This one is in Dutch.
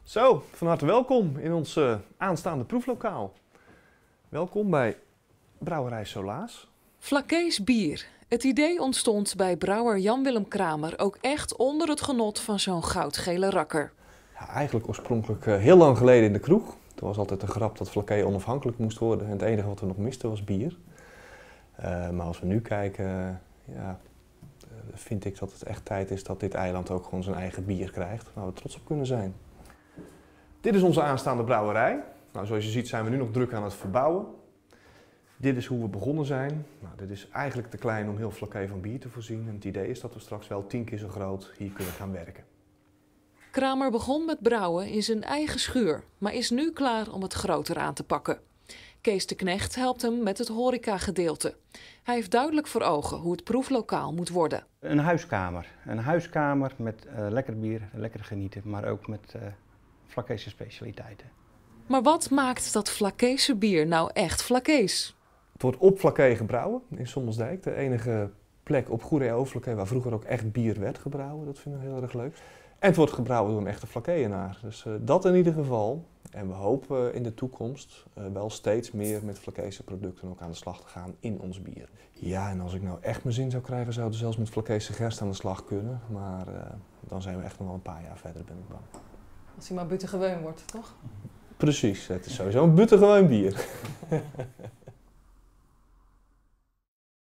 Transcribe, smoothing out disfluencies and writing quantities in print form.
Zo, van harte welkom in ons aanstaande proeflokaal. Welkom bij Brouwerij Solaas. Flakkees bier. Het idee ontstond bij brouwer Jan-Willem Kramer ook echt onder het genot van zo'n goudgele rakker. Ja, eigenlijk oorspronkelijk heel lang geleden in de kroeg. Toen was altijd de grap dat Flakkee onafhankelijk moest worden en het enige wat we nog misten was bier. Maar als we nu kijken, vind ik dat het echt tijd is dat dit eiland ook gewoon zijn eigen bier krijgt, waar we trots op kunnen zijn. Dit is onze aanstaande brouwerij. Nou, zoals je ziet zijn we nu nog druk aan het verbouwen. Dit is hoe we begonnen zijn. Nou, dit is eigenlijk te klein om heel Flakkee van bier te voorzien. En het idee is dat we straks wel 10 keer zo groot hier kunnen gaan werken. Kramer begon met brouwen in zijn eigen schuur, maar is nu klaar om het groter aan te pakken. Kees de Knecht helpt hem met het horecagedeelte. Hij heeft duidelijk voor ogen hoe het proeflokaal moet worden. Een huiskamer. Een huiskamer met lekker bier, lekker genieten, maar ook met Flakkeese specialiteiten. Maar wat maakt dat Flakkeese bier nou echt Flakkees? Het wordt op Flakkee gebrouwen in Sommelsdijk. De enige plek op Goeree Overflakkee waar vroeger ook echt bier werd gebrouwen. Dat vinden we heel erg leuk. En het wordt gebrouwen door een echte Flakkeeënaar. Dus dat in ieder geval. En we hopen in de toekomst wel steeds meer met Flakkeese producten ook aan de slag te gaan in ons bier. Ja, en als ik nou echt mijn zin zou krijgen, zouden we zelfs met Flakkeese gerst aan de slag kunnen. Maar dan zijn we echt nog wel een paar jaar verder, ben ik bang. Als hij maar buitengewoon wordt, toch? Precies, het is sowieso een buitengewoon bier.